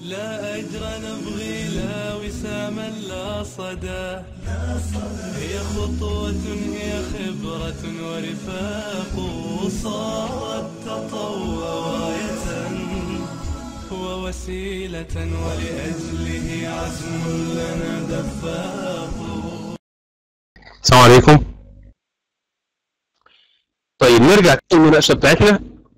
لا أجر نبغي لا وساما لا صدى، هي خطوة هي خبرة ورفاق، صارت تطوع راية ووسيلة ولأجله عزم لنا دفاق. السلام عليكم. طيب نرجع للمناقشة بتاعتنا.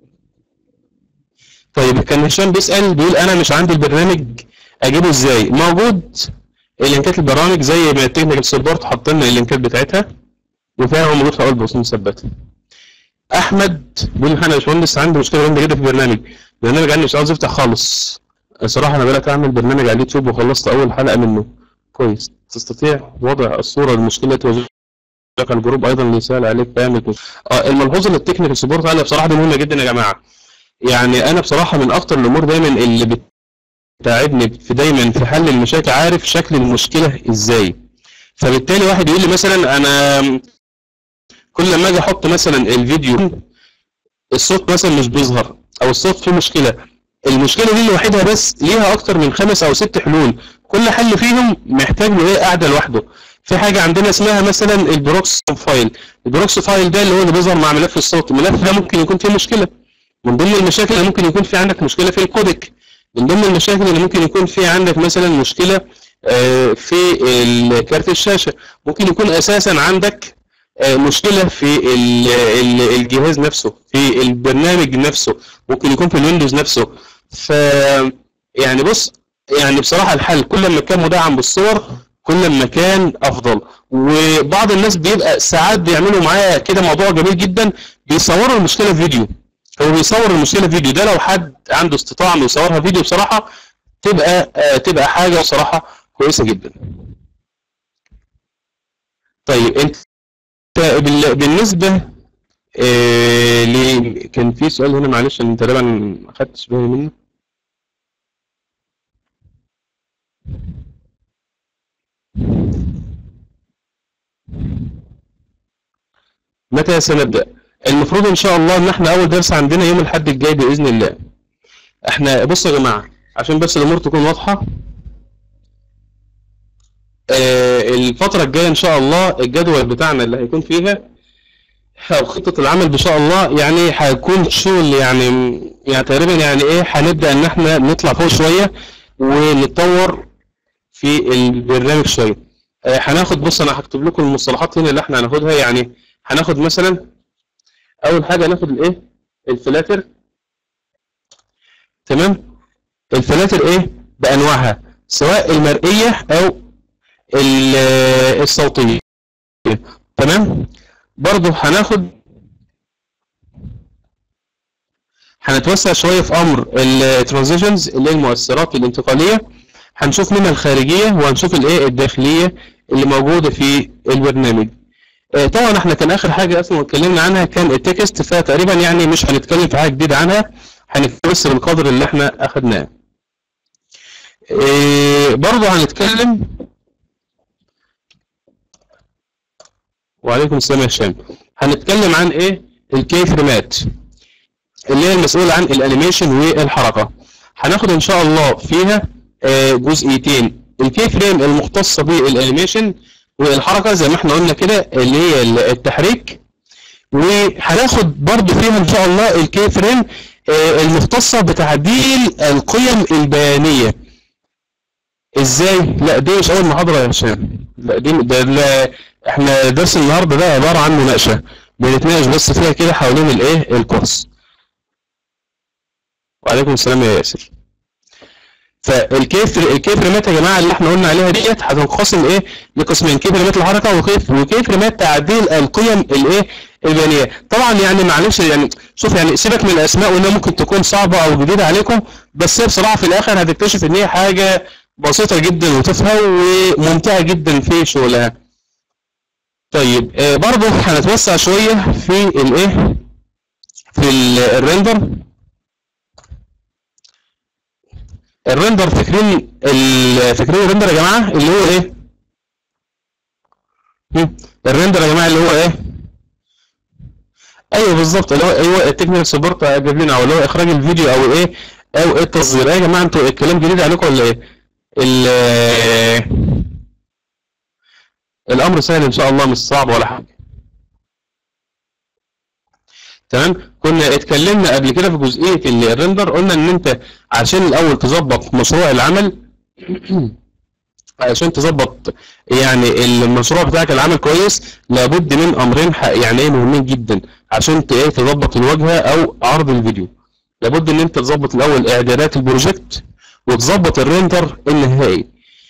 طيب كان هشام بيسأل بيقول أنا مش عندي البرنامج أجيبه إزاي؟ موجود اللينكات البرامج زي ما التكنيكال سبورت حاطين لنا اللينكات بتاعتها وفيها هو موجود في أول بوست مثبتة. أحمد بيقول أنا يا باشمهندس عندي مشكلة جامدة جدا في البرنامج عندي مش عاوز يفتح خالص. الصراحة أنا بدأت أعمل برنامج على اليوتيوب وخلصت أول حلقة منه. كويس، تستطيع وضع الصورة للمشكلة توجه لك الجروب أيضا اللي يسهل عليك تعمل الملحوظة اللي التكنيكال سبورت عليها بصراحة دي مهمة جدا يا جماعة. يعني انا بصراحه من اكتر الامور دايما اللي بتساعدني دايما في حل المشاكل عارف شكل المشكله ازاي. فبالتالي واحد يقول لي مثلا انا كل ما اجي احط مثلا الفيديو الصوت مثلا مش بيظهر او الصوت فيه مشكله، المشكله دي لوحدها بس ليها اكتر من 5 أو 6 حلول، كل حل فيهم محتاج له ايه قاعده لوحده. في حاجه عندنا اسمها مثلا البروكس فايل. البروكس فايل ده اللي هو اللي بيظهر مع ملف الصوت، الملف ده ممكن يكون فيه مشكله. من ضمن المشاكل اللي ممكن يكون في عندك مشكله في الكودك، من ضمن المشاكل اللي ممكن يكون في عندك مثلا مشكله في كارت الشاشه، ممكن يكون اساسا عندك مشكله في الجهاز نفسه، في البرنامج نفسه، ممكن يكون في الويندوز نفسه. ف يعني بص، يعني بصراحه الحل كل ما كان مدعم بالصور كل ما كان افضل. وبعض الناس بيبقى ساعات بيعملوا معايا كده موضوع جميل جدا، بيصوروا المشكله في فيديو. هو بيصور المشكله فيديو، ده لو حد عنده استطاعه انه يصورها فيديو بصراحه تبقى حاجه بصراحه كويسه جدا. طيب انت بالنسبه كان في سؤال هنا معلش انا تقريبا ما خدتش بالي منه. متى سنبدأ؟ المفروض ان شاء الله ان احنا اول درس عندنا يوم الاحد الجاي باذن الله. احنا بصوا يا جماعه عشان بس الامور تكون واضحه، الفترة الجاية إن شاء الله الجدول بتاعنا اللي هيكون فيها أو خطة العمل إن شاء الله يعني هيكون شغل يعني تقريبا يعني إيه هنبدأ إن إحنا نطلع فوق شوية ونتطور في البرنامج شوية. هناخد بص أنا هكتب لكم المصطلحات هنا اللي إحنا هناخدها. يعني هناخد مثلا أول حاجة هناخد الإيه؟ الفلاتر. تمام؟ الفلاتر إيه؟ بأنواعها سواء المرئية أو الصوتية. تمام. برضو هنتوسع شوية في أمر الترانزيشنز اللي هي المؤثرات الانتقالية، هنشوف منها الخارجية وهنشوف الايه الداخلية اللي موجودة في البرنامج. طبعا احنا كان آخر حاجة أصلا اتكلمنا عنها كان التكست، فتقريبا يعني مش هنتكلم في حاجة جديدة عنها، هنتكلم بس بالقدر اللي احنا أخدناه. برضو هنتكلم. وعليكم السلام يا هشام. هنتكلم عن ايه الكي فريمات اللي هي المسؤولة عن الانيميشن والحركة. هناخد ان شاء الله فيها جزئيتين، الكي فريم المختصة بالانيميشن والحركة زي ما احنا قلنا كده اللي هي التحريك، وهناخد برضو فيها ان شاء الله الكي فريم المختصة بتعديل القيم البيانية. ازاي؟ لا دي مش اول محاضرة يا هشام، لا دي لا احنا درس النهارده ده عباره عن مناقشه بنتناقش بس فيها كده حوالين الايه الكورس. وعليكم السلام يا ياسر. الكي فريمات يا جماعه اللي احنا قلنا عليها ديت هتنقسم ايه لقسمين، كي فريمات الحركه وكي فريمات تعديل القيم الايه البيانيه. طبعا يعني معلش يعني شوف يعني سيبك من الاسماء وانها ممكن تكون صعبه او جديده عليكم، بس هي بصراحه في الاخر هتكتشف ان هي حاجه بسيطه جدا وتافهه وممتعه جدا في شغلها. طيب برضه هنتوسع شويه في الايه في الريندر. الريندر فاكرين الريندر يا جماعه اللي هو ايه؟ الريندر يا جماعه اللي هو ايه؟ ايوه بالظبط اللي هو ايوه التكنيكال سبورت جاب لنا، او اللي هو اخراج الفيديو او ايه او التصدير. يا جماعه انتوا الكلام جديد عليكم ولا ايه؟ الامر سهل ان شاء الله، مش صعب ولا حاجه. تمام. كنا اتكلمنا قبل كده في جزئيه الريندر، قلنا ان انت عشان الاول تظبط مشروع العمل عشان تظبط يعني المشروع بتاعك العمل كويس، لابد من امرين يعني ايه مهمين جدا عشان ايه تظبط الواجهه او عرض الفيديو. لابد ان انت تظبط الاول اعدادات البروجكت وتظبط الريندر النهائي.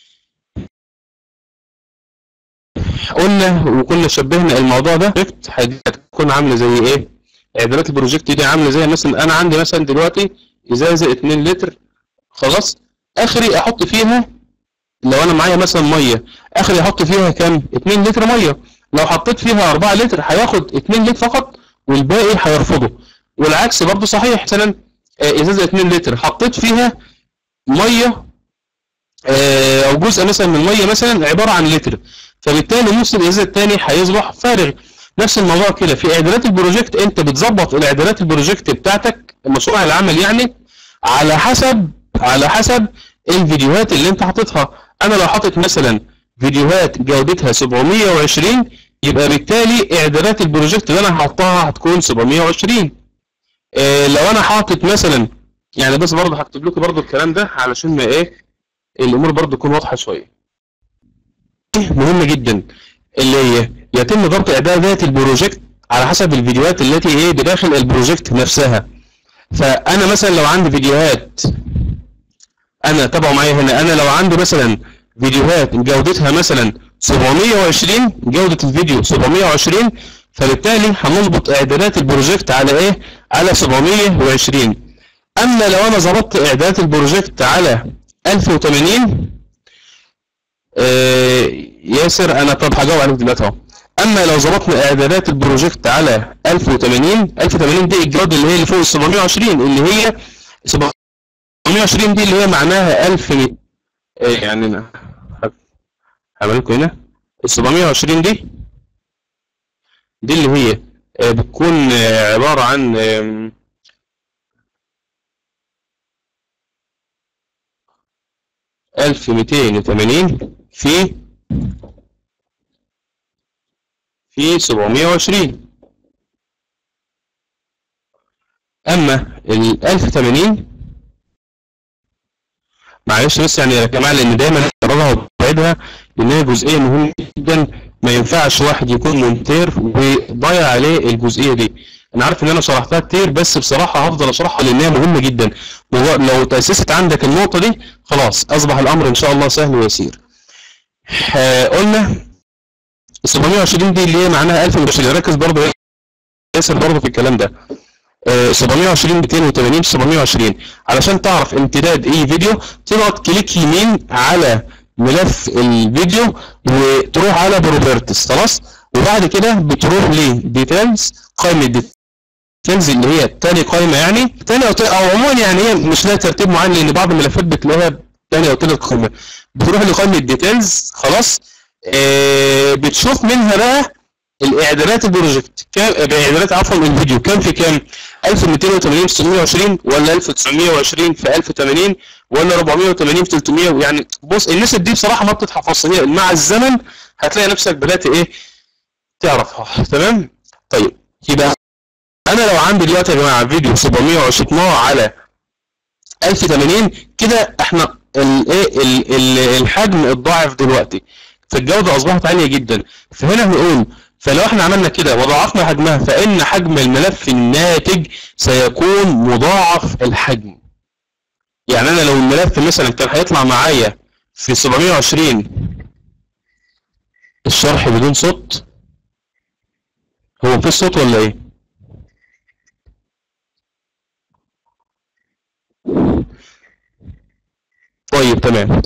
قلنا وكنا شبهنا الموضوع ده هتكون عامله زي ايه؟ اعدادات البروجكت دي عامله زي مثلا انا عندي مثلا دلوقتي ازازه 2 لتر، خلاص، اخري احط فيها، لو انا معايا مثلا ميه اخري احط فيها كام؟ 2 لتر ميه. لو حطيت فيها 4 لتر هياخد 2 لتر فقط والباقي هيرفضه. والعكس برضه صحيح، مثلا ازازه 2 لتر حطيت فيها ميه او جزء مثلا من الميه مثلا عباره عن لتر، فبالتالي نص الازازه الثاني هيصبح فارغ. نفس الموضوع كده في اعدادات البروجكت، انت بتظبط الاعدادات البروجكت بتاعتك مشروع العمل يعني على حسب الفيديوهات اللي انت حاططها. انا لو حاطط مثلا فيديوهات جودتها 720 يبقى بالتالي اعدادات البروجكت اللي انا هحطها هتكون 720. لو انا حاطط مثلا يعني، بس برضه هكتب لكم برضه الكلام ده علشان ما ايه الامور برضه تكون واضحه شويه. مهمه جدا اللي هي يتم ضبط اعدادات البروجكت على حسب الفيديوهات التي ايه بداخل البروجكت نفسها. فانا مثلا لو عندي فيديوهات، انا تابعوا معايا هنا، انا لو عندي مثلا فيديوهات جودتها مثلا 720، جوده الفيديو 720، فبالتالي هنظبط اعدادات البروجكت على ايه؟ على 720. اما لو انا ظبطت اعدادات البروجكت على 1080، ياسر انا طب هجاوب عليك دلوقتي اهو. اما لو ظبطنا اعدادات البروجكت على 1080 دي الجوده اللي هي اللي فوق ال 720، اللي هي 720 دي اللي هي معناها 1000 يعني انا هعمل لكم هنا ال 720 دي اللي هي بتكون عباره عن 1280 في 720. اما ال 1080 معلش بس يعني يا جماعه، لان دايما اكررها وبعيدها لان هي جزئيه مهمه جدا، ما ينفعش واحد يكون مونتير وضيع عليه الجزئيه دي. انا عارف ان انا شرحتها كتير بس بصراحه هفضل اشرحها لان هي مهمه جدا، ولو تاسست عندك النقطه دي خلاص اصبح الامر ان شاء الله سهل ويسير. قلنا ال 720 دي اللي هي معناها 1020. ركز برضه ياسر برضه في الكلام ده. 720 280 720 علشان تعرف امتداد اي فيديو تضغط كليك يمين على ملف الفيديو وتروح على بروبرتس، خلاص، وبعد كده بتروح لديتيلز، قائمه ديتيلز اللي هي تاني قائمه يعني تاني او عموما يعني هي مش لها ترتيب معين لان بعض الملفات بتلاقيها تاني او تالت قائمه. بتروح لقائمه ديتيلز، خلاص، بتشوف منها بقى الاعدادات البروجكت اعدادات عفوا الفيديو كام في كام؟ 1280 في 720 ولا 1920 في 1080 ولا 480 في 300؟ يعني بص النسب دي بصراحه ما بتتحفظش، هي مع الزمن هتلاقي نفسك بدات ايه تعرفها. تمام. طيب يبقى انا لو عندي دلوقتي يا جماعه فيديو 720 على 1080 كده احنا الايه الحجم الضاعف دلوقتي، فالجوده اصبحت عاليه جدا. فهنا هنقول فلو احنا عملنا كده وضاعفنا حجمها فإن حجم الملف الناتج سيكون مضاعف الحجم. يعني أنا لو الملف مثلا كان هيطلع معايا في 720 الشرح بدون صوت، هو في صوت ولا ايه؟ طيب تمام.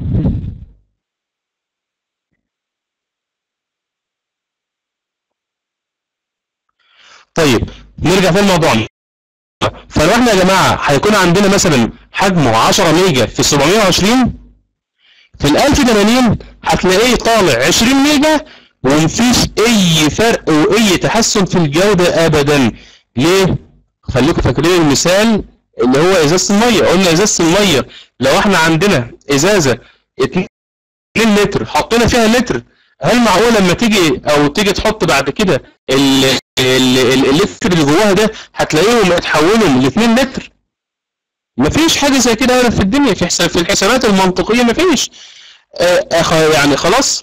طيب نرجع تاني لموضوعنا. فلو احنا يا جماعه هيكون عندنا مثلا حجمه 10 ميجا في 720، في ال 1080 هتلاقيه طالع 20 ميجا ومفيش اي فرق واي تحسن في الجوده ابدا. ليه؟ خليكم فاكرين المثال اللي هو ازازه الميه. قلنا ازازه الميه لو احنا عندنا ازازه 2 لتر حطينا فيها لتر، هل معقول لما تيجي تحط بعد كده اللتر اللي جواها ده هتلاقيهم اتحولوا ل 2 لتر؟ مفيش حاجه زي كده في الدنيا، في الحسابات المنطقيه مفيش. يعني خلاص.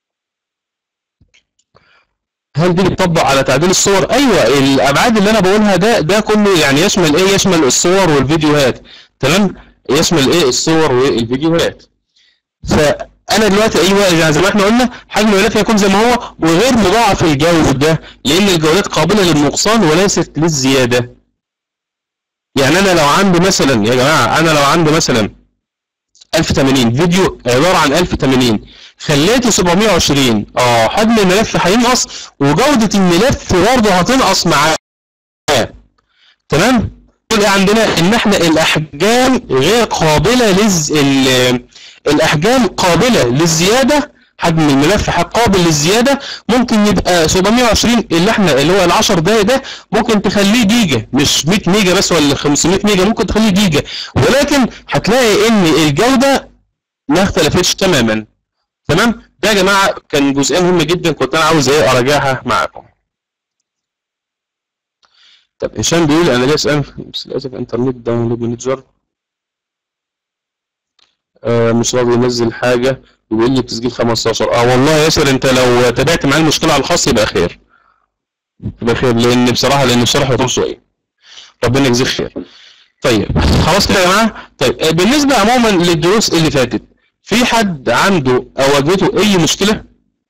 هل دي بتطبق على تعديل الصور؟ ايوه، الابعاد اللي انا بقولها ده كله يعني يشمل ايه؟ يشمل الصور والفيديوهات. تمام، يشمل ايه؟ الصور والفيديوهات. فانا دلوقتي ايوه يعني زي ما احنا قلنا حجم الملف يكون زي ما هو وغير مضاعف الجوده، لان الجودات قابله للنقصان وليست للزياده. يعني انا لو عندي مثلا يا جماعه، انا لو عندي مثلا 1080 فيديو عباره عن 1080 خليته 720، حجم الملف هينقص وجوده الملف برضه هتنقص معاه. تمام؟ يقول ايه عندنا؟ ان احنا الاحجام غير قابله الاحجام قابله للزياده، حجم الملف قابل للزياده. ممكن يبقى 720 اللي هو ال 10 دقايق ده ممكن تخليه جيجا، مش 100 ميجا بس ولا 500 ميجا، ممكن تخليه جيجا، ولكن هتلاقي ان الجوده ما اختلفتش تماما. تمام؟ ده يا جماعه كان جزئيه مهمه جدا كنت انا عاوز اراجعها معاكم. طب هشام بيقول انا ليه اسال بس للاسف انترنت داونلود مانجر مش راضي ينزل حاجه، ويقول لي تسجيل 15. والله يا ياسر انت لو تابعت معايا المشكله على الخاص يبقى خير، لان بصراحه الشرح يطول شويه. ربنا يجزيك خير. طيب خلاص كده يا جماعه. طيب بالنسبه عموما للدروس اللي فاتت، في حد عنده او واجهته اي مشكله؟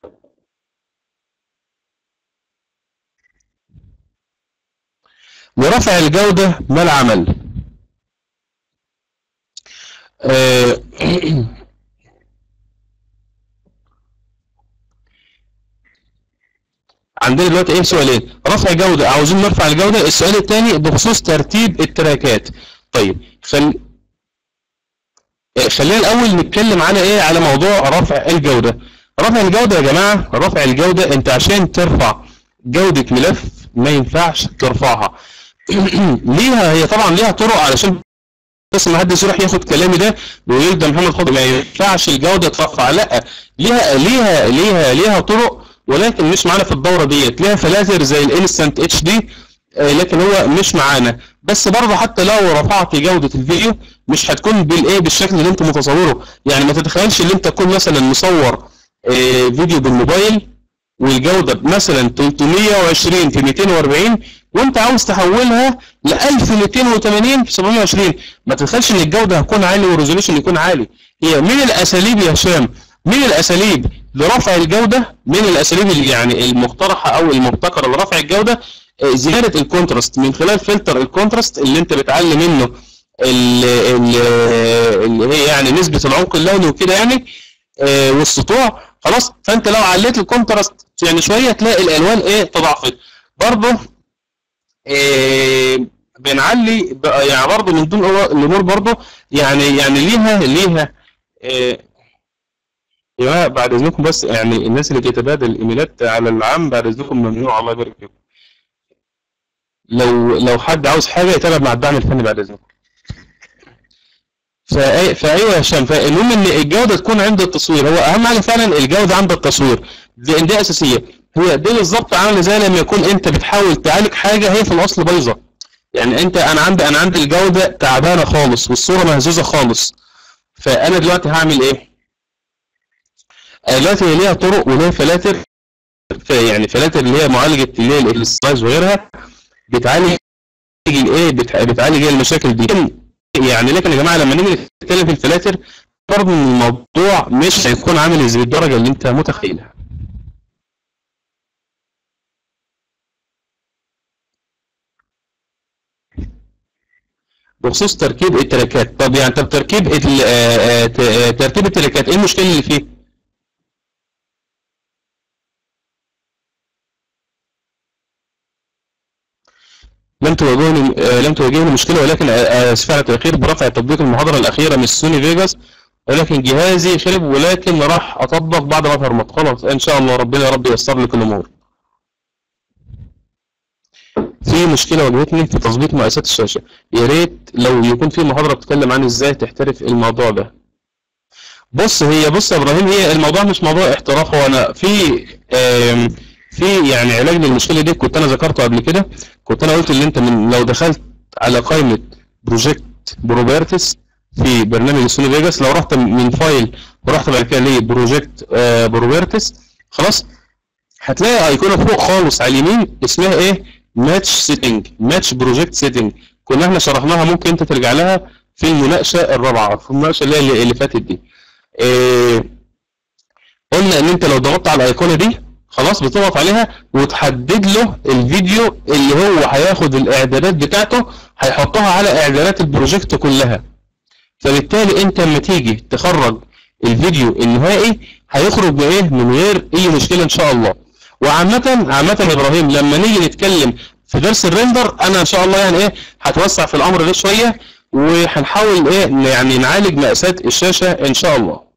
ورفع الجوده ما العمل؟ عندنا دلوقتي ايه؟ سؤالين: رفع جوده، عاوزين نرفع الجوده. السؤال الثاني بخصوص ترتيب التراكات. طيب خلينا الاول نتكلم على ايه؟ على موضوع رفع الجوده. رفع الجوده يا جماعه، رفع الجوده انت عشان ترفع جوده ملف ما ينفعش ترفعها هي طبعا ليها طرق، علشان بس ما حدش يروح ياخد كلامي ده ويقول ده محمد خضر ما ينفعش الجوده ترفع. لا، ليها طرق، ولكن مش معانا في الدوره ديت. ليها فلاتر زي الانستنت اتش دي، لكن هو مش معانا. بس برضه حتى لو رفعت جوده الفيديو مش هتكون بالشكل اللي انت متصوره. يعني ما تتخيلش ان انت تكون مثلا مصور فيديو بالموبايل والجوده مثلا 320 في 240 وانت عاوز تحولها ل 1280 في 720. ما تتخيلش ان الجوده هتكون عاليه والريزوليوشن يكون عالي. هي من الاساليب يا هشام، من الاساليب لرفع الجوده، من الاساليب اللي يعني المقترحه او المبتكره لرفع الجوده زياده الكونتراست من خلال فلتر الكونتراست اللي انت بتعلي منه اللي هي يعني نسبه العمق اللوني وكده يعني والسطوع. خلاص، فانت لو عليت الكونتراست يعني شويه تلاقي الالوان تضاعفت. برضه بنعلي يعني برضه من دون الامور برضه يعني ليها يا جماعه بعد اذنكم، بس يعني الناس اللي بتتبادل الايميلات على العام بعد اذنكم ممنوع، الله يبارك فيكم. لو حد عاوز حاجه يتابع مع الدعم الفني بعد اذنكم. فايوه يا هشام، فالمهم ان الجوده تكون عند التصوير. هو اهم حاجه فعلا الجوده عند التصوير، دي اساسيه. هي دي بالظبط عامله زي لما يكون انت بتحاول تعالج حاجه هي في الاصل بايظه. يعني انا عندي الجوده تعبانه خالص والصوره مهزوزه خالص، فانا دلوقتي هعمل ايه؟ دلوقتي ليها طرق وليها فلاتر، يعني فلاتر اللي هي معالجه اللي هي السلايز وغيرها بتعالج بتعالج المشاكل دي يعني. لكن يا جماعه لما نيجي نتكلم في الفلاتر برضه الموضوع مش هيكون عامل زي الدرجه اللي انت متخيلها. بخصوص تركيب التراكات، طب يعني تركيب التراكات ايه المشكله اللي فيه؟ لم تواجهني مشكله، ولكن اسف على التاخير برفع تطبيق المحاضره الاخيره من سوني فيجاس، ولكن جهازي خرب، ولكن راح اطبق بعد ما افرمت. خلاص ان شاء الله ربنا يا رب ييسر لك الامور. في مشكله واجهتني في تظبيط مقاسات الشاشه، يا ريت لو يكون في محاضره بتتكلم عن ازاي تحترف الموضوع ده. بص يا ابراهيم، هي الموضوع مش موضوع احتراف، هو انا في يعني علاج للمشكله دي كنت انا ذكرته قبل كده. كنت انا قلت ان انت لو دخلت على قائمه بروجكت بروبرتس في برنامج سوني فيجاس، لو رحت من فايل ورحت بعد كده لبروجكت بروبرتس، خلاص هتلاقي ايقونه فوق خالص على اليمين اسمها ايه؟ ماتش سيتنج، ماتش بروجكت سيتنج. كنا احنا شرحناها، ممكن انت ترجع لها في المناقشه الرابعه، في المناقشه اللي فاتت دي. قلنا ان انت لو ضغطت على الايقونه دي خلاص بتضغط عليها وتحدد له الفيديو اللي هو هياخد الاعدادات بتاعته، هيحطها على اعدادات البروجكت كلها. فبالتالي انت لما تيجي تخرج الفيديو النهائي هيخرج بايه؟ من غير اي مشكله ان شاء الله. وعامه يا ابراهيم، لما نيجي نتكلم في درس الريندر انا ان شاء الله يعني ايه هتوسع في الامر ده شويه، وهنحاول ايه يعني نعالج مقاسات الشاشه ان شاء الله.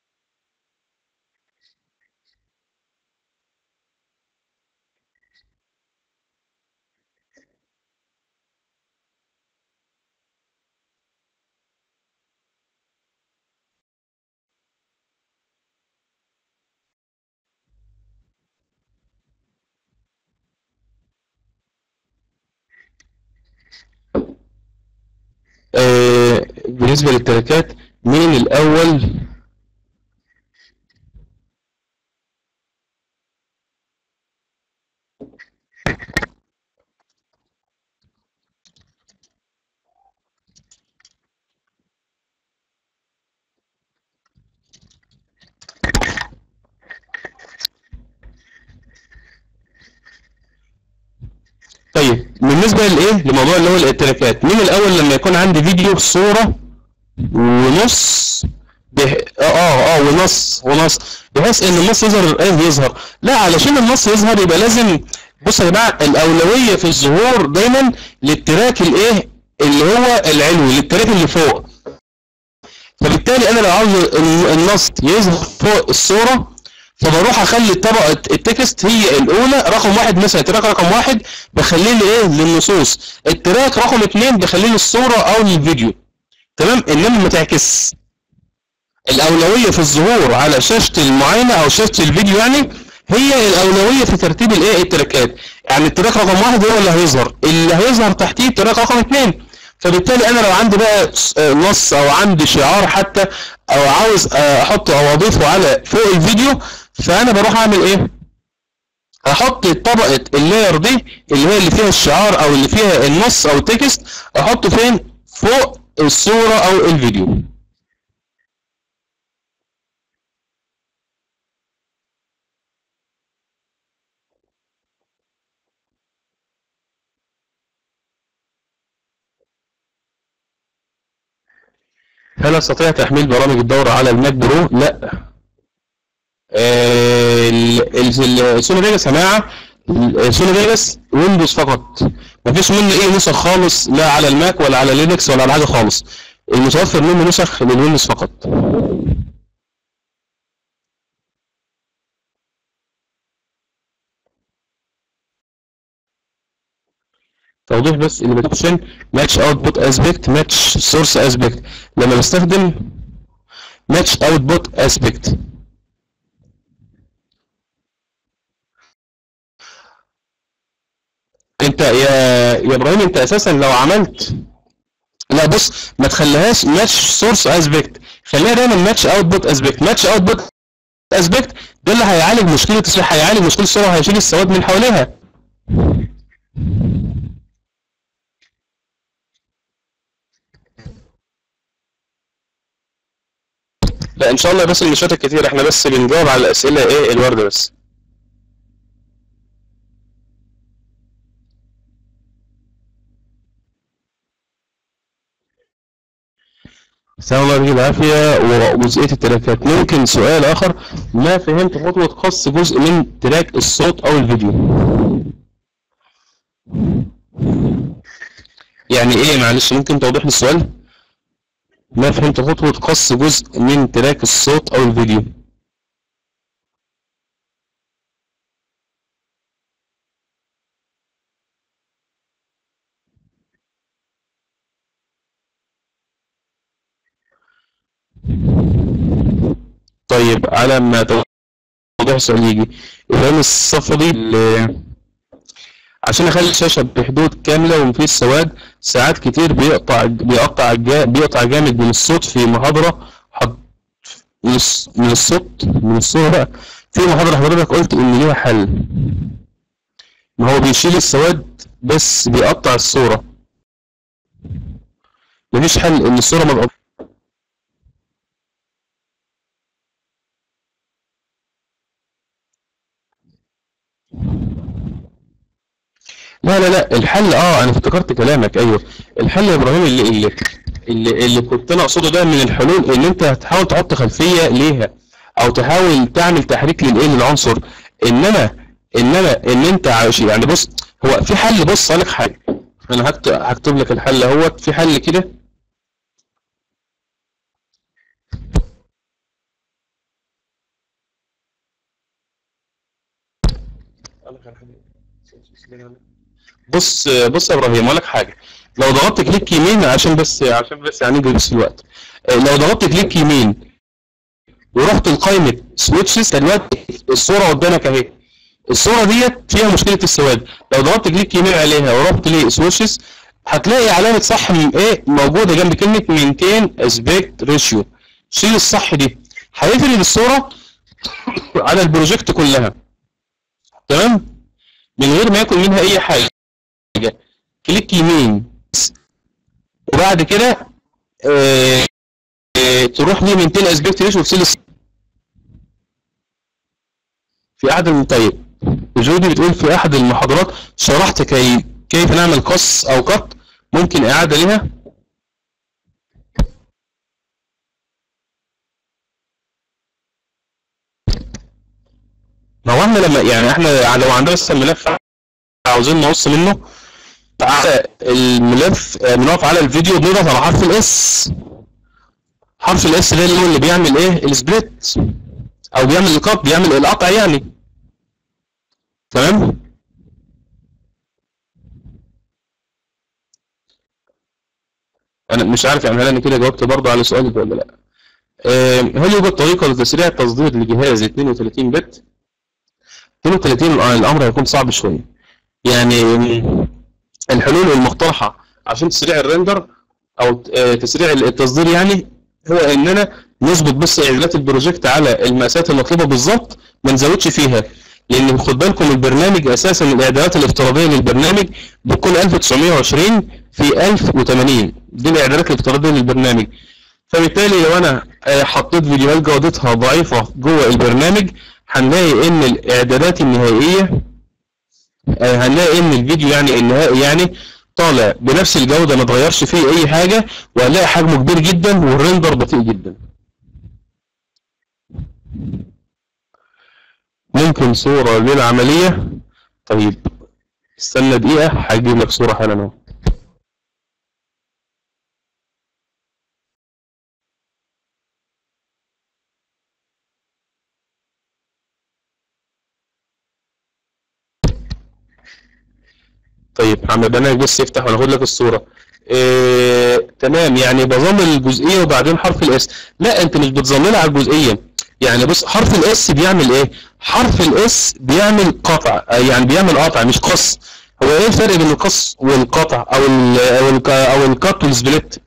بالنسبه للتراكات، مين الاول؟ طيب بالنسبه لايه لموضوع اللي هو التراكات، مين الاول لما يكون عندي فيديو صوره ونص ونص بحيث ان النص يظهر ايه؟ يظهر. لا، علشان النص يظهر يبقى لازم، بص يا جماعه، الاولويه في الظهور دايما للتراك الايه اللي هو العلوي، للتراك اللي فوق. فبالتالي انا لو عاوز النص يظهر فوق الصوره، فبروح اخلي طبقه التكست هي الاولى رقم واحد، مثلا التراك رقم واحد بخليه لايه؟ للنصوص. التراك رقم اثنين بخليه للصوره او للفيديو. تمام؟ انما ما تعكس. الاولويه في الظهور على شاشه المعاينه او شاشه الفيديو يعني هي الاولويه في ترتيب الايه؟ التراكات. يعني التراك رقم واحد هو اللي هيظهر تحتيه التراك رقم اثنين. فبالتالي انا لو عندي بقى نص او عندي شعار حتى، او عاوز احطه او اضيفه على فوق الفيديو، فانا بروح اعمل ايه؟ هحط طبقه اللاير دي اللي هي اللي فيها الشعار او اللي فيها النص او التكست، احطه فين؟ فوق الصوره او الفيديو. هل استطيع تحميل برامج الدورة على الماك برو؟ لا. السوني فيجاس يا جماعه، السوني فيجاس ويندوز فقط، مفيش منه اي نسخ خالص، لا على الماك ولا على لينكس ولا على حاجه خالص. المتوفر منه نسخ للويندوز فقط. توضيح بس، اللي بتوبشن ماتش اوتبوت اسبكت، ماتش سورس اسبكت. لما بستخدم ماتش اوتبوت اسبكت، انت يا ابراهيم، انت اساسا لو عملت، لا بص، ما تخليهاش ماتش سورس اسبكت، خليها دايما ماتش اوتبوت اسبكت. ماتش اوتبوت اسبكت ده اللي هيعالج مشكله التصحيح، هيعالج مشكله الصوره وهيشيل السواد من حواليها. لا ان شاء الله، بس المشات كتير، احنا بس بنجاوب على الاسئله ايه الوارده بس. نسأل الله به العافية. وجزئية التراكات، ممكن سؤال آخر؟ ما فهمت خطوة خاص جزء من تراك الصوت أو الفيديو. يعني إيه؟ معلش ممكن توضح لي السؤال؟ ما فهمت خطوة قص جزء من تراك الصوت أو الفيديو. طيب على ما توضيح السؤال يجي، ابراهيم الصفدي عشان اخلي الشاشه بحدود كامله ومفيش سواد، ساعات كتير بيقطع جامد من الصوت في محاضره من الصوره بقى. في محاضره حضرتك قلت ان ليها حل، ما هو بيشيل السواد بس بيقطع الصوره، مفيش حل ان الصوره ما لا الحل انا افتكرت كلامك. ايوه الحل يا ابراهيم اللي كنت انا اقصده ده من الحلول، ان انت تحاول تحط خلفيه ليها او تحاول تعمل تحريك للعنصر. انما ان انت يعني بص، هو في حل. بص لك حاجه، انا هكتب لك الحل اهوت. في حل كده، بص يا ابراهيم اقول لك حاجه. لو ضغطت كليك يمين عشان بس يعني نجري بس الوقت، لو ضغطت كليك يمين ورحت لقائمه سويتشز، دلوقتي الصوره قدامك اهي. الصوره ديت فيها مشكله السواد، لو ضغطت كليك يمين عليها ورحت لسويتشز هتلاقي علامه صح موجوده جنب كلمه مينتين اسبيكت ريشيو. شيل الصح دي، هيفرد الصوره على البروجكت كلها تمام من غير ما ياكل منها اي حاجه. كليك يمين وبعد كده تروح ل 200 اسبيكت ريشيو وتسيل في احد. طيب جودي بتقول في احد المحاضرات شرحت كيف نعمل قص او قط، ممكن اعاده ليها؟ ما هو احنا لما يعني احنا لو عندنا بس الملف عاوزين نقص منه، على الملف بنقف على الفيديو بنضغط على حرف الاس. حرف الاس ده اللي بيعمل ايه؟ السبليت او بيعمل القط، بيعمل القطع يعني. تمام. انا مش عارف يعني هل انا كده جاوبت برضه على سؤالك ولا لا. هل يوجد طريقه لتسريع تصدير لجهاز 32 بت؟ 32 الامر هيكون صعب شويه. يعني الحلول المقترحه عشان تسريع الريندر او تسريع التصدير يعني، هو اننا نظبط بس اعدادات البروجكت على المقاسات المطلوبه بالظبط، ما نزودش فيها. لان خد بالكم البرنامج اساسا الاعدادات الافتراضيه للبرنامج بتكون 1920 في 1080، دي الاعدادات الافتراضيه للبرنامج. فبالتالي لو انا حطيت فيديوهات جودتها ضعيفه جوه البرنامج، هنلاقي ان الاعدادات النهائيه هنلاقي ان الفيديو يعني النهائي يعني طالع بنفس الجوده، ما اتغيرش فيه اي حاجه، وهنلاقي حجمه كبير جدا والريندر بطيء جدا. ممكن صوره للعمليه؟ طيب استنى دقيقه هجيب لك صوره حالا اهو. طيب محمد انا بس افتح وانا اخد لك الصوره. تمام، يعني بظلل الجزئيه وبعدين حرف الاس. لا انت مش بتظللها على الجزئيه. يعني بص حرف الاس بيعمل ايه؟ حرف الاس بيعمل قطع، يعني بيعمل قطع مش قص. هو ايه الفرق بين القص والقطع او الكات والسبليت؟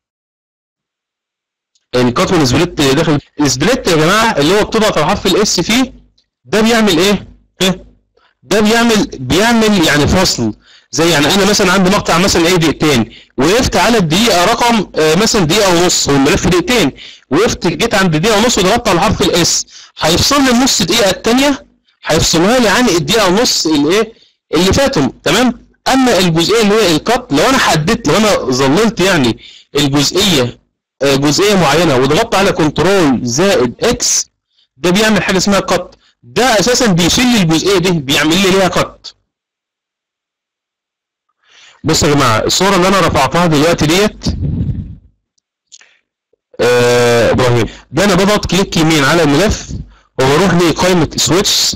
الكات والسبليت داخل السبليت يا جماعه اللي هو بتضغط على حرف الاس فيه، ده بيعمل ايه؟ ده بيعمل يعني فصل. زي يعني انا مثلا عندي مقطع مثلا ايه دقيقتين، وقفت على الدقيقه رقم مثلا دقيقه ونص والملف دقيقتين، وقفت جيت عند دقيقه ونص وضغطت على حرف الاس، هيفصل لي النص دقيقه الثانيه، هيفصلها لي عن الدقيقه ونص اللي فاتوا. تمام. اما الجزئيه اللي هي الكات، لو انا ظللت يعني جزئيه معينه وضغطت على كنترول زائد اكس، ده بيعمل حاجه اسمها كات. ده اساسا بيشيل لي الجزئيه دي، بيعمل لي ليها كات. بصوا يا جماعه الصوره اللي انا رفعتها دلوقتي ديت ابراهيم، ده انا بضغط كليك يمين على الملف وبروح لقائمه سويتش.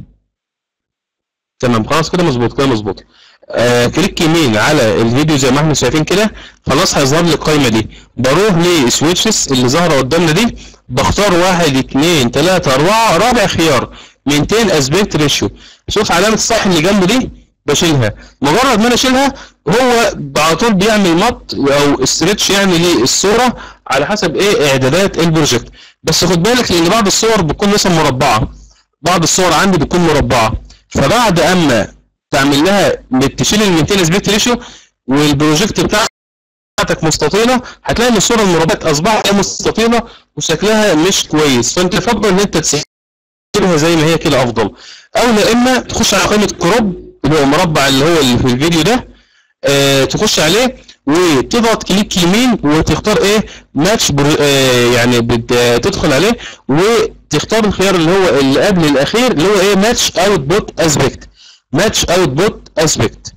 تمام خلاص كده مظبوط كده مظبوط. كليك يمين على الفيديو زي ما احنا شايفين كده، خلاص هيظهر لي القائمه دي. بروح لسويتشز اللي ظاهره قدامنا دي، بختار 1 2 3 4 رابع خيار مينتين اسبيكت ريشيو. شوف علامه الصح اللي جنبه دي بشيلها. مجرد ما انا اشيلها هو على طول بيعمل مط او استرتش يعني للصوره على حسب ايه اعدادات البروجكت. بس خد بالك لان بعض الصور بتكون مثلا مربعه، بعض الصور عندي بتكون مربعه، فبعد اما تعمل لها تشيل المينتين اسبيكت ريشيو والبروجكت بتاعتك مستطيله، هتلاقي ان الصوره المربعه اصبحت مستطيله وشكلها مش كويس. فانت يفضل ان انت تسيبها زي ما هي كده افضل، او لا اما تخش على قائمه كروب اللي هو المربع اللي هو اللي في الفيديو ده، تخش عليه وتضغط كليك يمين وتختار ايه ماتش يعني تدخل عليه وتختار الخيار اللي هو اللي قبل الاخير اللي هو ايه ماتش اوت بوت اسبكت. ماتش اوت بوت اسبكت.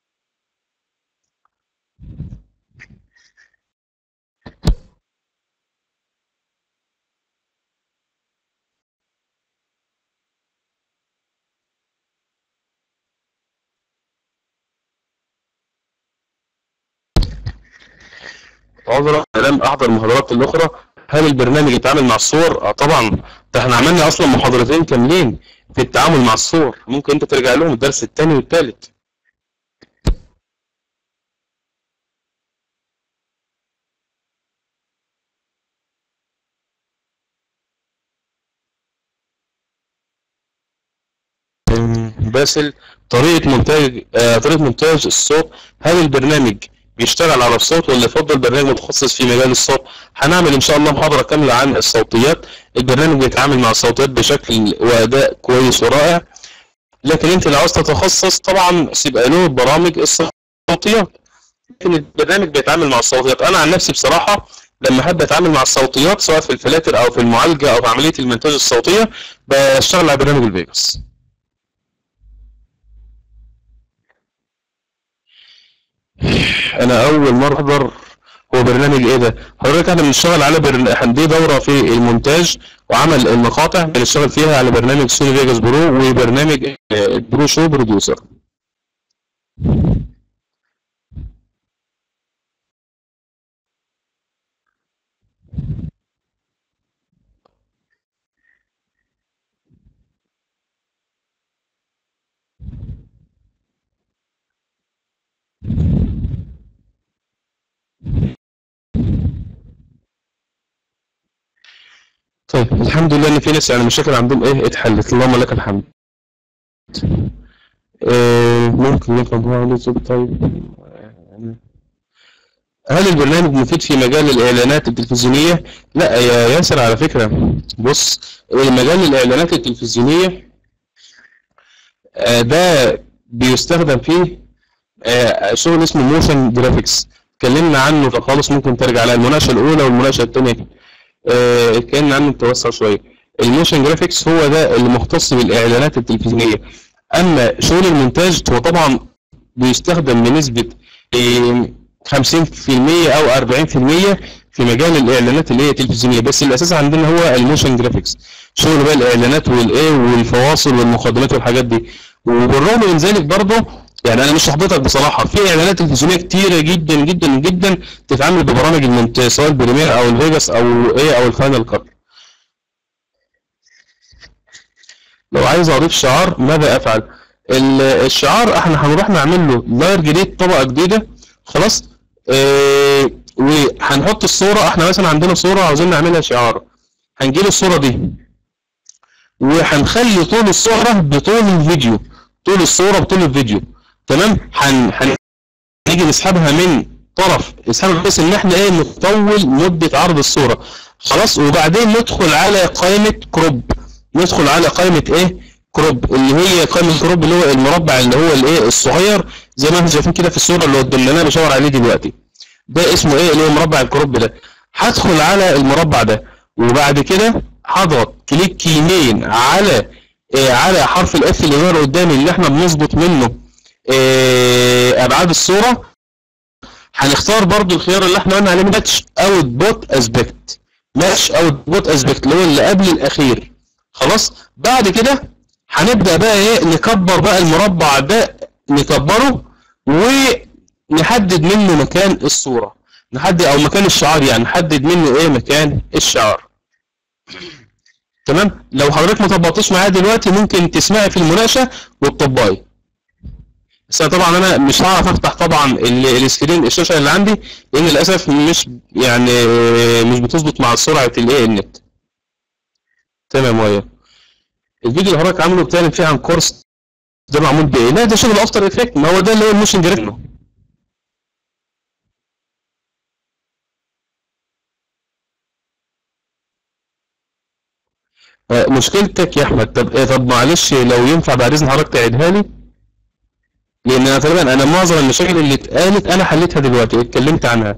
عذرا لم احضر المحاضرات الاخرى. هل البرنامج يتعامل مع الصور؟ طبعا، ده احنا عملنا اصلا محاضرتين كاملين في التعامل مع الصور، ممكن انت ترجع لهم الدرس الثاني والثالث. باسل، طريقة مونتاج الصوت، هل البرنامج بيشتغل على الصوت ولا يفضل برنامج متخصص في مجال الصوت؟ هنعمل ان شاء الله محاضرة كاملة عن الصوتيات. البرنامج بيتعامل مع الصوتيات بشكل واداء كويس ورائع، لكن انت لو عاوز تتخصص طبعا يبقى له برامج الصوتيات، لكن البرنامج بيتعامل مع الصوتيات. انا عن نفسي بصراحة لما احب اتعامل مع الصوتيات سواء في الفلاتر او في المعالجة او في عملية المونتاج الصوتية بشتغل على برنامج الفيجاس. انا اول مره احضر. هو برنامج ايه ده حضرتك؟ احنا بنشتغل على دي دوره في المونتاج وعمل المقاطع بنشتغل فيها على برنامج سوني فيجاس برو وبرنامج برو شو بروديوسر. طيب الحمد لله ان في ناس يعني المشاكل عندهم ايه اتحلت، اللهم لك الحمد. ممكن يفهم. طيب هل البرنامج مفيد في مجال الاعلانات التلفزيونيه؟ لا يا ياسر، على فكره بص، مجال الاعلانات التلفزيونيه ده بيستخدم فيه شغل اسمه موشن جرافيكس، اتكلمنا عنه خالص، ممكن ترجع على المناقشه الاولى والمناقشه الثانيه اتكلمنا عنه بتوسع شويه. الموشن جرافيكس هو ده اللي مختص بالاعلانات التلفزيونيه. اما شغل المونتاج هو طبعا بيستخدم بنسبه 50% او 40% في مجال الاعلانات اللي هي التلفزيونيه، بس الاساس عندنا هو الموشن جرافيكس، شغل بقى الاعلانات والايه والفواصل والمقدمات والحاجات دي. وبالرغم من ذلك برضه يعني انا مش هحبطك بصراحه، في اعلانات تلفزيونيه كتيره جدا جدا جدا تتعامل ببرامج المونتاج سواء البريمير او الفيجاس او ايه او الفاينل كات. لو عايز اضيف شعار ماذا افعل؟ الشعار احنا هنروح نعمل له لاير جديد، طبقه جديده خلاص، وهنحط الصوره. احنا مثلا عندنا صوره عاوزين نعملها شعار، هنجيب الصوره دي وهنخلي طول الصوره بطول الفيديو، طول الصوره بطول الفيديو، تمام. هنيجي نسحبها من طرف، نسحبها بحيث ان احنا ايه نطول مده عرض الصوره خلاص، وبعدين ندخل على قائمه كروب، ندخل على قائمه ايه كروب، اللي هي قائمه كروب اللي هو المربع اللي هو الايه الصغير زي ما احنا شايفين كده في الصوره اللي قدامنا اللي انا بشاور عليه دلوقتي، ده اسمه ايه اللي هو مربع الكروب ده. هدخل على المربع ده وبعد كده هضغط كليك يمين على على حرف الاف اللي ظهر قدامي اللي احنا بنظبط منه ابعاد الصوره. هنختار برضو الخيار اللي احنا قلنا عليه ماتش اوت بوت اسبكت، ماتش اوت بوت اسبكت اللي هو اللي قبل الاخير خلاص. بعد كده هنبدا بقى ايه نكبر بقى المربع ده، نكبره ونحدد منه مكان الصوره، نحدد او مكان الشعار، يعني نحدد منه ايه مكان الشعار. تمام. لو حضرتك ما طبقتوش معايا دلوقتي ممكن تسمعي في المناقشه وتطبقي. بس طبعا انا مش هعرف افتح طبعا السكرين الشاشه اللي عندي، لان للاسف مش يعني مش بتظبط مع سرعه الايه النت. تمام. ويا الفيديو اللي حضرتك عامله بتاعي فيه عن كورس ده معمول بايه؟ لا ده شغل افتر افكت، ما هو ده اللي هو الموشن جرافيك. مشكلتك يا احمد. طب طب معلش لو ينفع بعد اذن حضرتك تعيدها لي، لان انا تقريبا انا معظم المشاكل اللي اتقالت انا حليتها دلوقتي اتكلمت عنها.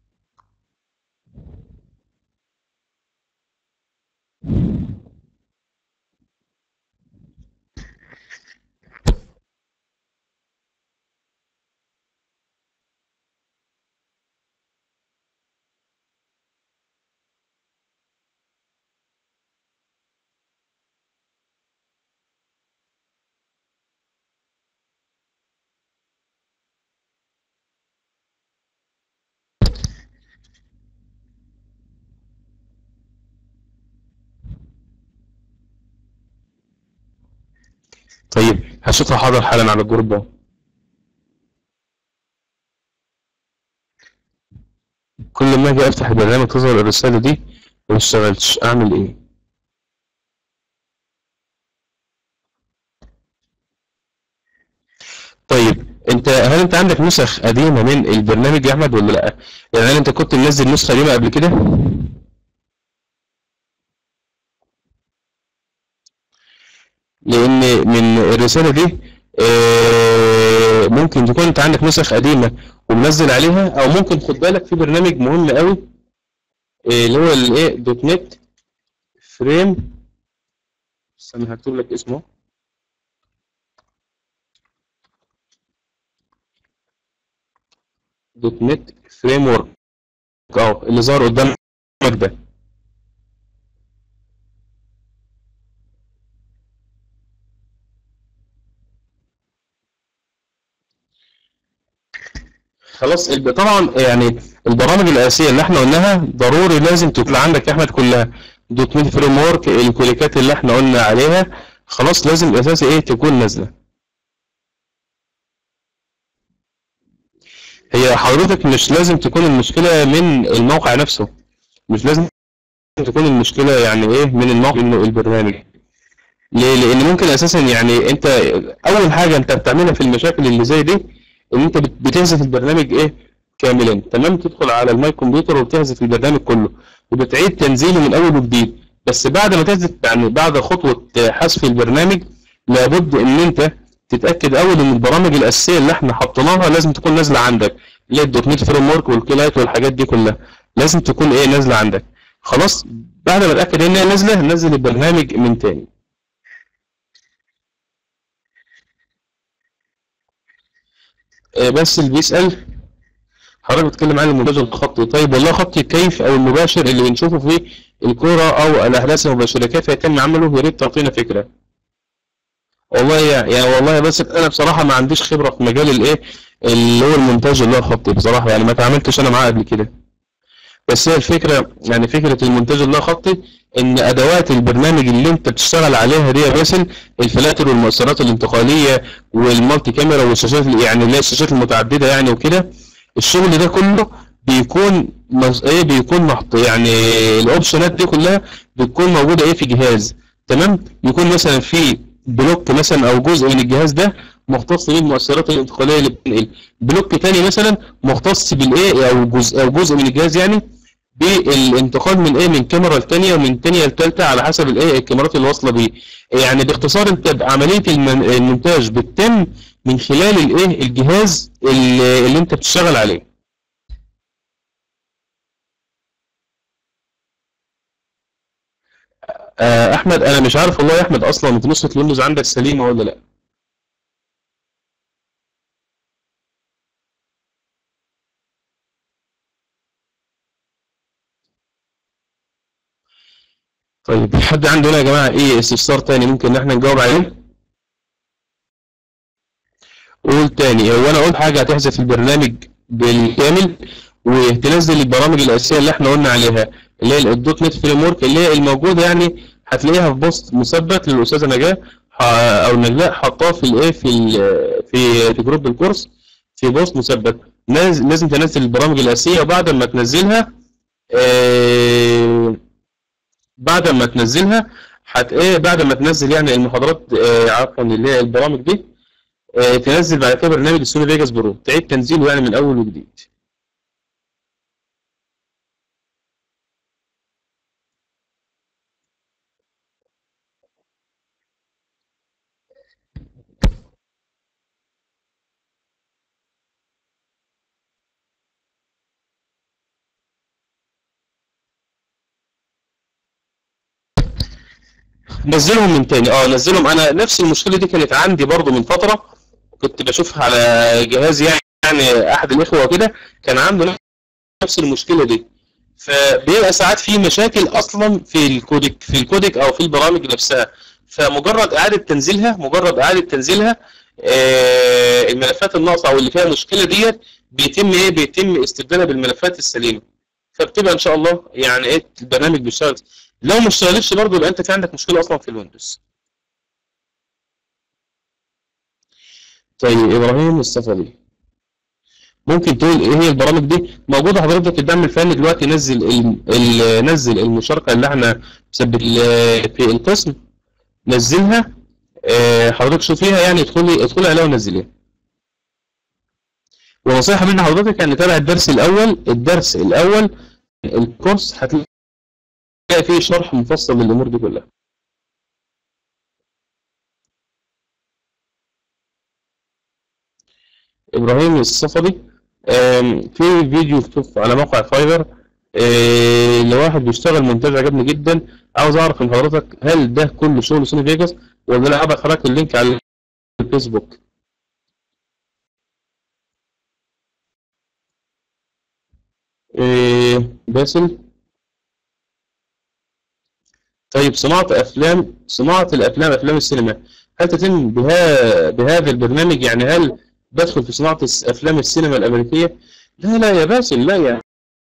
طيب هشوفها حاضر حالا على الجروب ده. كل ما اجي افتح البرنامج تظهر الرساله دي وما اشتغلتش، اعمل ايه؟ طيب هل انت عندك نسخ قديمه من البرنامج يا احمد ولا لا؟ يعني هل انت كنت منزل نسخه قديمه قبل كده؟ لان من الرساله دي ممكن تكون انت عندك نسخ قديمه ومنزل عليها، او ممكن خد بالك في برنامج مهم قوي اللي هو الايه دوت نت فريم. استنى هكتب لك اسمه. دوت نت فريم ورك اهو اللي ظهر قدامك ده. خلاص طبعا يعني البرامج الاساسيه اللي احنا قلناها ضروري لازم تكون عندك يا احمد كلها. دوت نت فريم ورك الكليكات اللي احنا قلنا عليها خلاص لازم الاساسي ايه تكون نازله. هي حضرتك مش لازم تكون المشكله من الموقع نفسه، مش لازم تكون المشكله يعني ايه من الموقع انه البرنامج. ليه؟ لان ممكن اساسا يعني انت اول حاجه انت بتعملها في المشاكل اللي زي دي ان انت بتحذف البرنامج ايه كاملا. تمام. تدخل على الماي كمبيوتر وبتحذف البرنامج كله وبتعيد تنزيله من اول وجديد. بس بعد ما تحذف يعني بعد خطوه حذف البرنامج لابد ان انت تتاكد اول ان البرامج الاساسيه اللي احنا حطيناها لازم تكون نازله عندك، اللي هي الدوت نت فريم ورك والكلايت والحاجات دي كلها لازم تكون ايه نازله عندك. خلاص بعد ما اتاكد ان هي نازله ننزل البرنامج من تاني. بس اللي بيسال حضرتك بتتكلم عن المونتاج الخطي. طيب والله خطي كيف او المباشر اللي بنشوفه في الكوره او الاحداث المباشره كيف يتم عمله؟ يا ريت تعطينا فكره. والله يعني والله بس انا بصراحه ما عنديش خبره في مجال الايه اللي هو المونتاج اللي هو خطي بصراحه، يعني ما اتعاملتش انا معاه قبل كده. بس هي الفكره يعني فكره المونتاج اللي هو خطي ان ادوات البرنامج اللي انت بتشتغل عليها دي يا باسل الفلاتر والمؤثرات الانتقاليه والمالتي كاميرا والشاشات يعني اللي هي الشاشات المتعدده يعني وكده. الشغل ده كله بيكون ايه بيكون محط يعني الاوبشنات دي كلها بتكون موجوده ايه في جهاز. تمام. يكون مثلا في بلوك مثلا او جزء من الجهاز ده مختص بالمؤثرات الانتقاليه اللي بتنقل، بلوك تاني مثلا مختص بالايه او جزء من الجهاز يعني بالانتقال من ايه من كاميرا لثانيه ومن ثانيه لثالثه على حسب الايه الكاميرات اللي واصله بيه. يعني باختصار انت عمليه المونتاج بتتم من خلال الايه الجهاز اللي انت بتشتغل عليه. احمد انا مش عارف والله يا احمد اصلا انت نسخه الويندوز عندك سليمه ولا لا؟ طيب حد عنده هنا يا جماعه ايه استفسار تاني ممكن ان احنا نجاوب عليه؟ قول تاني. هو انا قلت حاجه هتحذف البرنامج بالكامل وتنزل البرامج الاساسيه اللي احنا قلنا عليها اللي هي الدوت نت فريم ورك اللي هي الموجوده، يعني هتلاقيها في بوست مثبت للاستاذه نجاة او نجلاء حطاه في الايه في جروب الكورس، في بوست مثبت. لازم تنزل البرامج الاساسيه، وبعد ما تنزلها بعد ما تنزلها بعد ما تنزل يعني المحاضرات عفوا اللي هي البرامج دي، تنزل بعد كده برنامج السوني فيجاس برو، تعيد تنزيله يعني من اول وجديد. نزلهم من تاني، نزلهم. انا نفس المشكله دي كانت عندي برضو من فتره، كنت بشوفها على جهازي يعني احد الاخوه وكده كان عنده نفس المشكله دي. فبيبقى ساعات في مشاكل اصلا في الكوديك او في البرامج نفسها، فمجرد اعاده تنزيلها الملفات الناقصه او اللي فيها مشكله ديت بيتم استبدالها بالملفات السليمه، فبتبقى ان شاء الله يعني البرنامج بيشتغل. لو ما اشتغلتش برضه يبقى انت في عندك مشكله اصلا في الويندوز. طيب ابراهيم السفري، ممكن تقول ايه هي البرامج دي؟ موجوده حضرتك الدعم الفني دلوقتي، نزل المشاركه اللي احنا مثبت في القسم، نزلها. حضرتك شوفيها يعني، ادخلي عليها ونزليها. ونصيحه مني حضرتك يعني تابع الدرس الاول الكورس، هتلاقي فيه شرح مفصل للامور دي كلها. ابراهيم الصفدي، في فيديو مكتوب على موقع فايفر لواحد بيشتغل مونتاج، عجبني جدا. عاوز اعرف من حضرتك هل ده كله شغل سوني فيجاس ولا لا؟ ابعت حضرتك اللينك على الفيسبوك. باسل، طيب افلام السينما، هل تتم بهذا البرنامج؟ يعني هل بدخل في صناعة افلام السينما الامريكية؟ لا لا يا باسل، لا يعني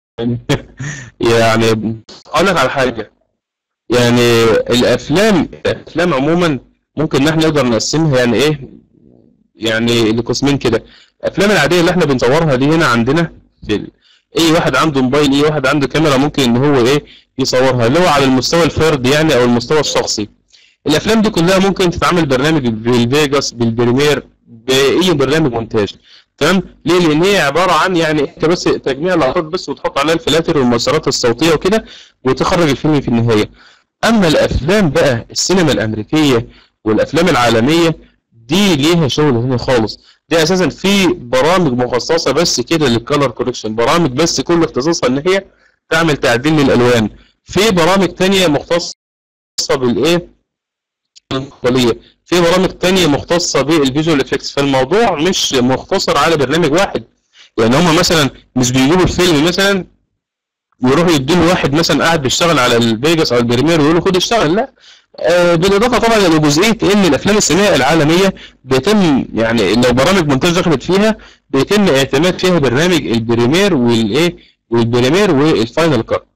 يعني اقول لك على حاجة، يعني الافلام عموما ممكن ان احنا نقدر نقسمها يعني يعني لقسمين كده. الافلام العاديه اللي احنا بنصورها دي هنا عندنا اي واحد عنده موبايل، اي واحد عنده كاميرا ممكن ان هو يصورها، اللي هو على المستوى الفردي يعني او المستوى الشخصي. الافلام دي كلها ممكن تتعمل برنامج بالفيجاس، بالبريمير، باي برنامج مونتاج. تمام؟ ليه؟ لان هي عباره عن يعني انت بس تجميع لقطات بس، وتحط عليها الفلاتر والمؤثرات الصوتيه وكده، وتخرج الفيلم في النهايه. اما الافلام بقى السينما الامريكيه والافلام العالميه دي ليها شغل هنا خالص. دي اساسا في برامج مخصصه بس كده للكالر كوركشن، برامج بس كل اختصاصها ان هي تعمل تعديل للالوان. في برامج تانية مختصه بالايه الانتقاليه، في برامج تانية مختصه بالفيجوال افكتس. فالموضوع مش مختصر على برنامج واحد. يعني هم مثلا مش بيجيبوا الفيلم مثلا ويروحوا يدوا واحد مثلا قاعد بيشتغل على الفيجاس او البريمير ويقولوا خد اشتغل، لا. بالاضافه طبعا لجزئيه ان الافلام السينمائيه العالميه بيتم يعني لو برامج مونتاج دخلت فيها بيتم اعتماد فيها برنامج البريمير والفاينل كات،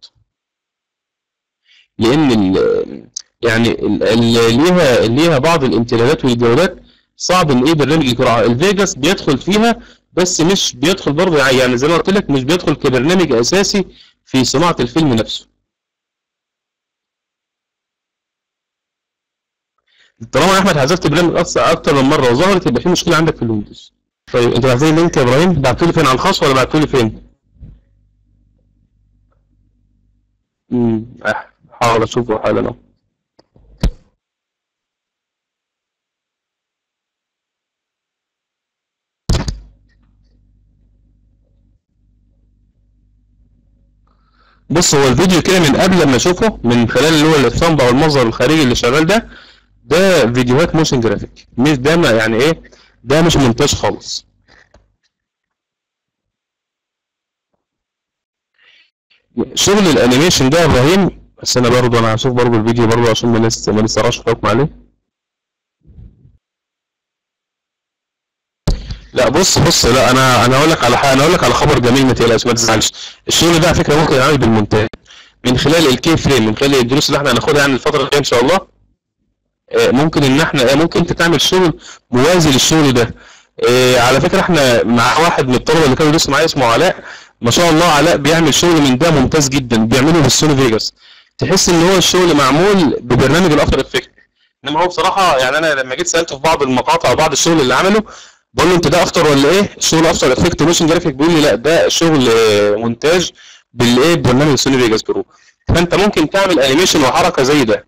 لان يعني ليها بعض الامتدادات والجودات صعب ان برنامج يكون. الفيجاس بيدخل فيها بس مش بيدخل برضه، يعني زي ما قلت لك مش بيدخل كبرنامج اساسي في صناعه الفيلم نفسه. طالما يا احمد حذفت برنامج اكتر من مره وظهرت يبقى في مشكله عندك في الويندوز. طيب انت عايزين اللينك يا ابراهيم؟ بعتوا لي فين، على الخاص ولا بعتوا لي فين؟ امم حاضر اشوفه حالا اهو. بص، هو الفيديو كده من قبل ما اشوفه من خلال اللي هو الثامب او المظهر الخارجي اللي شغال ده فيديوهات موشن جرافيك، مش ده يعني ده مش مونتاج خالص. شغل الانيميشن ده يا ابراهيم، بس انا هشوف برضه الفيديو برضه عشان ما نسرعش الحكم عليه. لا بص، لا انا هقول لك على حاجه، انا هقول لك على خبر جميل، ما تقلقش ما تزعلش. الشغل ده على فكره ممكن يتعمل بالمونتاج، من خلال الكي فريم، من خلال الدروس اللي احنا هناخدها يعني الفتره الجايه ان شاء الله، ممكن ان احنا ممكن انت تعمل شغل موازي للشغل ده. على فكره احنا مع واحد من الطلبه اللي كانوا بيدرسوا معايا اسمه علاء، ما شاء الله علاء بيعمل شغل من ده ممتاز جدا، بيعمله بالسوني فيجاس، تحس ان هو الشغل معمول ببرنامج الافتر افكت. انما هو بصراحه يعني انا لما جيت سالته في بعض المقاطع وبعض الشغل اللي عمله، بقول له انت ده افتر ولا ايه؟ الشغل افتر افكت موشن جرافيك، بيقول لي لا ده شغل مونتاج بالايه برنامج السوني فيجاس برو. فانت ممكن تعمل انيميشن وحركه زي ده.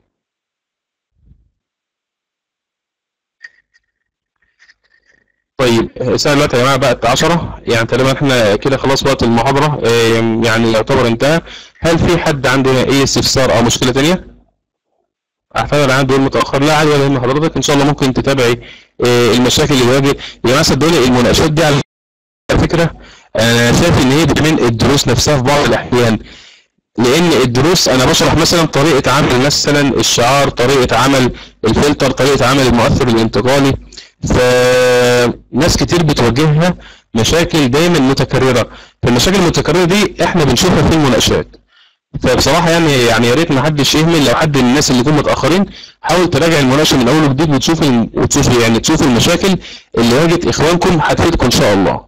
طيب الساعة دلوقتي يا جماعة بقت 10، يعني تقريبا احنا كده خلاص وقت المحاضرة يعني يعتبر انتهى. هل في حد عنده اي استفسار او مشكلة تانية؟ اعتذر عن دول متأخر، لا عادي ولا يهم حضرتك، ان شاء الله ممكن تتابعي المشاكل اللي بتواجه. يا جماعة صدقوني المناقشات دي على فكرة انا شايف ان هي بتمن الدروس نفسها في بعض الاحيان، لان الدروس انا بشرح مثلا طريقة عمل مثلا الشعار، طريقة عمل الفلتر، طريقة عمل المؤثر الانتقالي، فناس كتير بتواجهها مشاكل دايما متكررة، فالمشاكل المتكررة دي احنا بنشوفها في المناقشات. فبصراحة يعني يا ريت ما حدش يهمل، لو حد من الناس اللي يكونوا متأخرين حاول تراجع المناقشة من اول وجديد وتشوف المشاكل اللي واجهت اخوانكم، هتفيدكم ان شاء الله.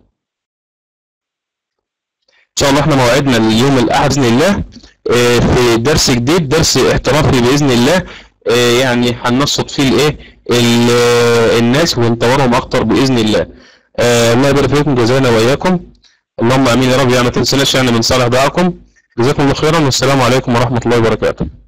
ان شاء الله احنا موعدنا اليوم الاحد باذن الله في درس جديد، درس احترافي باذن الله، يعني هننشط فيه الايه الناس ونطورهم اكتر باذن الله. الله يبارك فيكم، جزانا واياكم، اللهم امين يا رب. يعني ما تنسوناش يعني من صالح دعاءكم. جزاكم الله خيرا، والسلام عليكم ورحمه الله وبركاته.